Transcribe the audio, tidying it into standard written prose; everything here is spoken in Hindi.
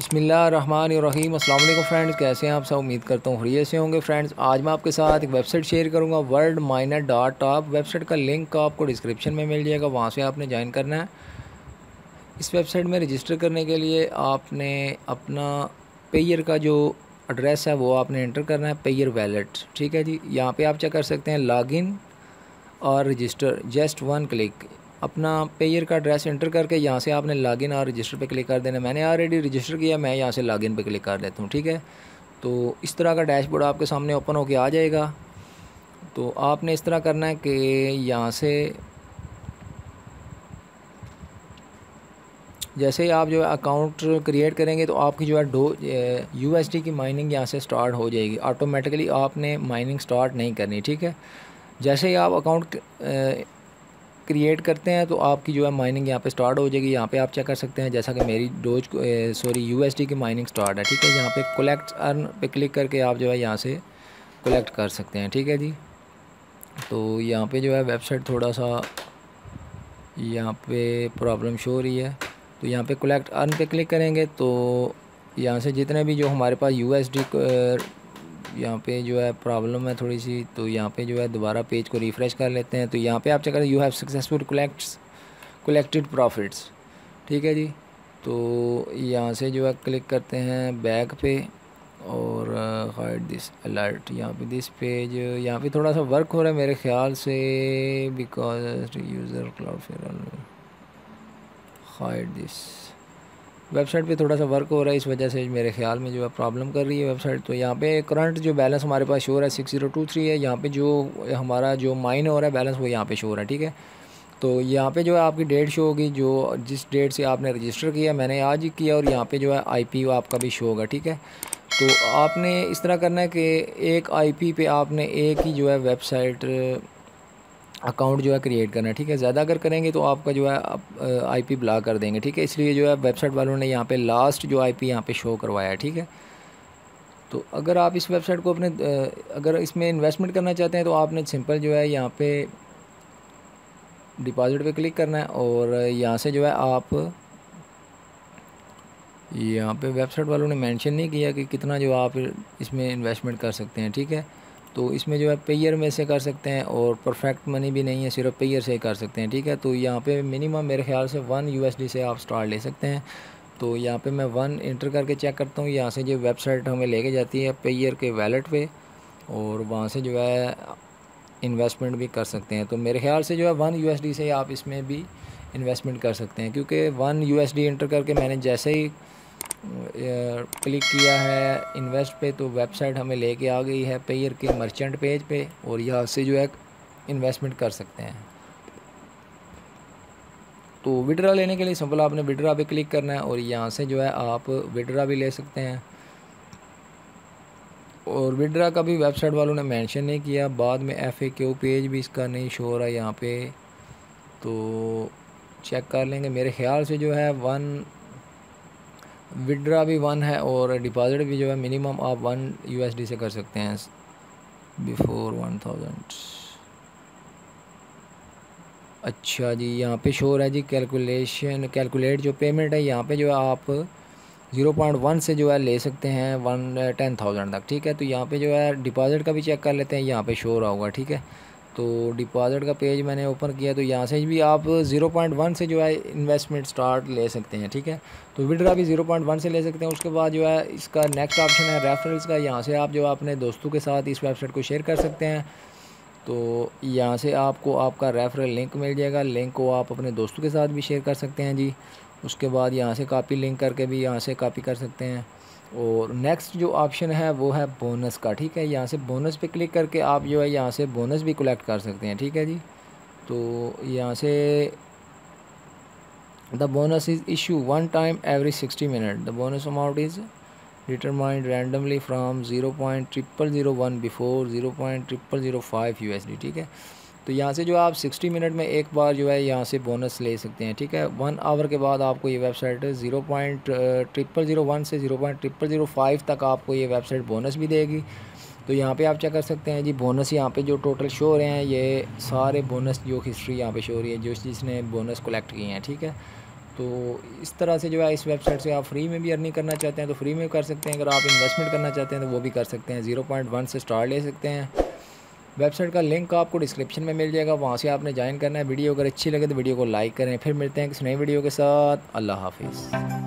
बिस्मिल्लाहिर्रहमानिर्रहीम। अस्सलाम वालेकुम फ्रेंड्स, कैसे हैं आप सब? उम्मीद करता हूँ खैरियत से होंगे। फ्रेंड्स, आज मैं आपके साथ एक वेबसाइट शेयर करूँगा, world miner dot top. Website का लिंक आपको डिस्क्रिप्शन में मिल जाएगा, वहाँ से आपने ज्वाइन करना है। इस वेबसाइट में रजिस्टर करने के लिए आपने अपना पेयर का जो एड्रेस है वो आपने एंटर करना है, पेयर वैलेट। ठीक है जी, यहाँ पर आप चेक कर सकते हैं लॉगिन और रजिस्टर, जस्ट वन क्लिक। अपना पेयर का एड्रेस एंटर करके यहाँ से आपने लॉगिन और रजिस्टर पे क्लिक कर देना। मैंने ऑलरेडी रजिस्टर किया, मैं यहाँ से लॉगिन पे क्लिक कर देता हूँ। ठीक है, तो इस तरह का डैशबोर्ड आपके सामने ओपन होके आ जाएगा। तो आपने इस तरह करना है कि यहाँ से जैसे ही आप जो है अकाउंट क्रिएट करेंगे तो आपकी जो है USD की माइनिंग यहाँ से स्टार्ट हो जाएगी ऑटोमेटिकली। आपने माइनिंग स्टार्ट नहीं करनी। ठीक है, जैसे ही आप अकाउंट क्रिएट करते हैं तो आपकी जो है माइनिंग यहाँ पे स्टार्ट हो जाएगी। यहाँ पे आप चेक कर सकते हैं जैसा कि मेरी USD की माइनिंग स्टार्ट है। ठीक है, यहाँ पे कलेक्ट अर्न पे क्लिक करके आप जो है यहाँ से कलेक्ट कर सकते हैं। ठीक है जी, तो यहाँ पे जो है वेबसाइट थोड़ा सा यहाँ पे प्रॉब्लम शो हो रही है। तो यहाँ पे कलेक्ट अर्न पे क्लिक करेंगे तो यहाँ से जितने भी जो हमारे पास USD यहाँ पे जो है प्रॉब्लम है थोड़ी सी, तो यहाँ पे जो है दोबारा पेज को रिफ़्रेश कर लेते हैं। तो यहाँ पे आप चेक करें you have successful collected profits. ठीक है जी, तो यहाँ से जो है क्लिक करते हैं बैक पे और हाइड दिस अलर्ट। यहाँ पे दिस पेज, यहाँ पे थोड़ा सा वर्क हो रहा है मेरे ख्याल से, because user cloud hide this. Website पे थोड़ा सा वर्क हो रहा है, इस वजह से मेरे ख्याल में जो है प्रॉब्लम कर रही है वेबसाइट। तो यहाँ पे करंट जो बैलेंस हमारे पास शो हो रहा है 6023 है। यहाँ पे जो हमारा जो माइन हो रहा है बैलेंस वो यहाँ पे शो हो रहा है। ठीक है, तो यहाँ पे जो है आपकी डेट शो होगी, जो जिस डेट से आपने रजिस्टर किया, मैंने आज ही किया, और यहाँ पे जो है IP आपका भी शो होगा। ठीक है, तो आपने इस तरह करना है कि एक IP पे आपने एक ही जो है वेबसाइट अकाउंट जो है क्रिएट करना है। ठीक है, ज़्यादा अगर करेंगे तो आपका जो है IP ब्लॉक कर देंगे। ठीक है, इसलिए जो है वेबसाइट वालों ने यहाँ पे लास्ट जो IP यहाँ पे शो करवाया है। ठीक है, तो अगर आप इस वेबसाइट को अपने अगर इसमें इन्वेस्टमेंट करना चाहते हैं तो आपने सिंपल जो है यहाँ पे डिपॉजिट पे क्लिक करना है और यहाँ से जो है आप यहाँ पे वेबसाइट वालों ने मेंशन नहीं किया कि कितना जो आप इसमें इन्वेस्टमेंट कर सकते हैं। ठीक है, तो इसमें जो है पेयर में से कर सकते हैं और परफेक्ट मनी भी नहीं है, सिर्फ पेयर से ही कर सकते हैं। ठीक है, तो यहाँ पे मिनिमम मेरे ख्याल से 1 USD से आप स्टार्ट ले सकते हैं। तो यहाँ पे मैं 1 इंटर करके चेक करता हूँ। यहाँ से जो वेबसाइट हमें लेके जाती है पेयर के वैलेट पे, और वहाँ से जो है इन्वेस्टमेंट भी कर सकते हैं। तो मेरे ख्याल से जो है 1 USD से आप इसमें भी इन्वेस्टमेंट कर सकते हैं, क्योंकि 1 USD इंटर करके मैंने जैसे ही क्लिक किया है इन्वेस्ट पे तो वेबसाइट हमें लेके आ गई है पेयर के मर्चेंट पेज पे, और यहाँ से जो है इन्वेस्टमेंट कर सकते हैं। तो विड्रा लेने के लिए सिंपल आपने विड्रा पे क्लिक करना है और यहाँ से जो है आप विड्रा भी ले सकते हैं। और विड्रा का भी वेबसाइट वालों ने मेंशन नहीं किया, बाद में FAQ पेज भी इसका नहीं शो हो रहा है यहाँ पे, तो चेक कर लेंगे। मेरे ख्याल से जो है 1 विड्रा भी 1 है और डिपॉजिट भी जो है मिनिमम आप 1 USD से कर सकते हैं बिफोर 1000। अच्छा जी, यहाँ पे शो रहा है जी कैलकुलेट जो पेमेंट है, यहाँ पे जो है आप 0.1 से जो है ले सकते हैं 10,000 तक। ठीक है, तो यहाँ पे जो है डिपॉजिट का भी चेक कर लेते हैं, यहाँ पे शो रहा होगा। ठीक है, तो डिपॉजिट का पेज मैंने ओपन किया तो यहाँ से भी आप 0.1 से जो है इन्वेस्टमेंट स्टार्ट ले सकते हैं। ठीक है, तो विड्रा भी 0.1 से ले सकते हैं। उसके बाद जो है इसका नेक्स्ट ऑप्शन है रेफरल्स का। यहाँ से आप जो अपने दोस्तों के साथ इस वेबसाइट को शेयर कर सकते हैं। तो यहाँ से आपको आपका रेफरल लिंक मिल जाएगा, लिंक को आप अपने दोस्तों के साथ भी शेयर कर सकते हैं जी। उसके बाद यहाँ से कॉपी लिंक करके भी यहाँ से कॉपी कर सकते हैं। और नेक्स्ट जो ऑप्शन है वो है बोनस का। ठीक है, यहाँ से बोनस पे क्लिक करके आप जो है यहाँ से बोनस भी कलेक्ट कर सकते हैं। ठीक है जी, तो यहाँ से the bonus is issue 1 time every 60 minute. The bonus amount is determined randomly from 0.0001 before 0.0005 USD। ठीक है, तो यहाँ से जो आप 60 मिनट में एक बार जो है यहाँ से बोनस ले सकते हैं। ठीक है, 1 आवर के बाद आपको ये वेबसाइट 0.0001 से 0.0005 तक आपको ये वेबसाइट बोनस भी देगी। तो यहाँ पे आप चेक कर सकते हैं जी बोनस, यहाँ पे जो टोटल शो हो रहे हैं ये सारे बोनस जो हिस्ट्री यहाँ पे शो हो रही है जो जिसने बोनस कलेक्ट किए हैं। ठीक है, तो इस तरह से जो है इस वेबसाइट से आप फ्री में भी अर्निंग करना चाहते हैं तो फ्री में कर सकते हैं, अगर आप इन्वेस्टमेंट करना चाहते हैं तो वो भी कर सकते हैं। 0.1 से स्टार्ट ले सकते हैं। वेबसाइट का लिंक आपको डिस्क्रिप्शन में मिल जाएगा, वहाँ से आपने ज्वाइन करना है। वीडियो अगर अच्छी लगे तो वीडियो को लाइक करें। फिर मिलते हैं किसी नई वीडियो के साथ। अल्लाह हाफिज़।